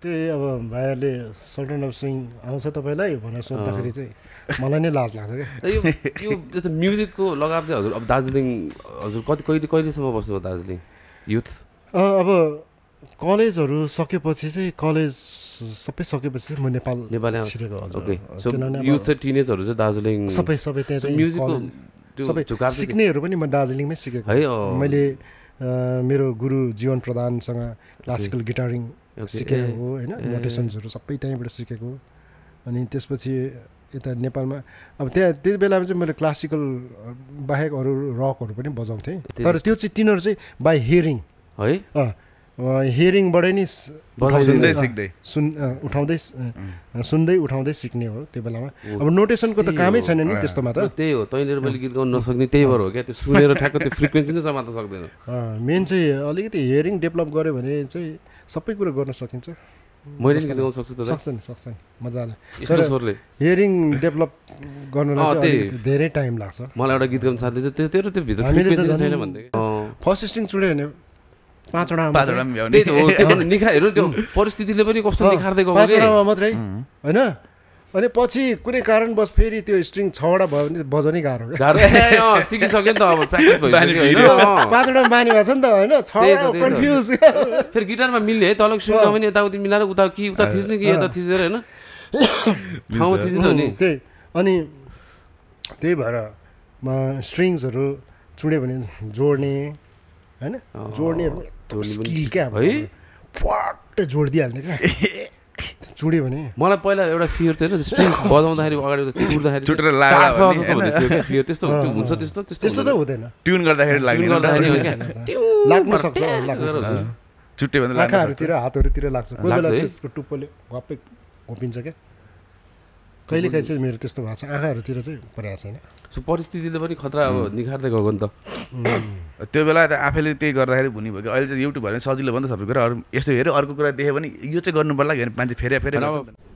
त्यही अब भाइहरूले सल्टन अफ स्विङ आउँछ तपाईँलाई भनेर सोद्धाखेरि चाहिँ मलाई नै लाज लाग्छ क्या यो जस्तो म्युजिकको लगाव चाहिँ हजुर अब दार्जिलिङ हजुर कहिलेसम्म बस्नुभयो दार्जिलिङ युथ अब कलेजहरू सकेपछि चाहिँ कलेज सबै सकेपछि म नेपाल छिरेको ओके सो युथ चाहिँ टिनेजहरू चाहिँ दार्जिलिङ सबै त्यहाँ चाहिँ म्युजिकको सबै सिक्नेहरू पनि म दार्जिलिङमै सिकेको है मैले मेरो गुरु जीवन प्रधानसँग क्लासिकल गिटारिङ सिकेको हो होइन नोटेसन्सहरू सबै त्यहीँबाट सिकेको अनि त्यसपछि यता नेपालमा अब त्यति बेलामा चाहिँ मैले क्लासिकल बाहेक अरू रकहरू पनि बजाउँथेँ तर त्यो चाहिँ तिनीहरू चाहिँ बाई हियरिङ है हियरिङबाटै नि सुन्दै उठाउँदै सिक्ने हो त्यो बेलामा अब नोटेसनको त कामै छैन नि त्यस्तोमा त त्यही हो तैँले मैले गीत गाउन नसक्ने त्यही भएर हो क्या त्यो सुनेर ठ्याक्क त्यो फ्रिक्वेन्सी नै समात्न सक्दैन मेन चाहिँ अलिकति हियरिङ डेभलप गऱ्यो भने चाहिँ सबै कुरो गर्न सकिन्छ मैले गीत गाउन सक्छु त सक्छ मजाले हियरिङ डेभलप गर्नलाई चाहिँ धेरै टाइम लाग्छ मलाई एउटा गीत गाउन साथी चाहिँ त्यो भित्र फ्रिक्वेन्सी छैन भन्दै फर्स्ट स्ट्रिङ चुड्यो भने पाँचवटा निखारहरू त्यो परिस्थितिले पनि कस्तो निखार्दै गयो पाँचवटामा मात्रै होइन अनि पछि कुनै कारणवश फेरि त्यो स्ट्रिङ 6वटा भयो भने बजाउनै गाह्रो सिकिसक्यो नि त अब प्र्याक्टिस भइसक्यो 5वटा बानी भएको छ नि त होइन 6वटा कन्फ्युज फेरि गिटारमा मिल्ने है तलको सुन्दा पनि यताउति मिलाएर उता थिच्ने कि यता थिचेर होइन ठाउँमा थिच्नु नि त्यही अनि त्यही भएर स्ट्रिङ्सहरू चुड्यो भने जोड्ने होइन जोड्ने स्किल क्या है फट्टै जोडिदिइहाल्ने क्या चुड्यो भने मलाई पहिला एउटा फियर थियो स्ट्रिङ्स बजाउँदाखेरि अगाडि चुड्दाखेरि चुटेर लाग्यो फियर त्यस्तो हुन्छ त्यस्तो त हुँदैन ट्युन गर्दाखेरि लाग्न सक्छ चुट्यो भने आँखाहरूतिर हातहरूतिर लाग्छ कोही बेला त्यसको टुप्पोले वापै घोपिन्छ क्या कहिलेकाहीँ चाहिँ मेरो त्यस्तो भएको छ आँखाहरूतिर चाहिँ परेको छैन सो परिस्थितिले पनि खतरा अब निखार्दै गएको नि त त्यो बेला त आफैले त्यही गर्दाखेरि हुने भयो कि अहिले चाहिँ युट्युब भयो भने सजिलो भयो नि त सबै कुरा अरू यसो हेऱ्यो अर्को कुरा देख्यो भने यो चाहिँ गर्नु पर्ला कि मान्छे फेरि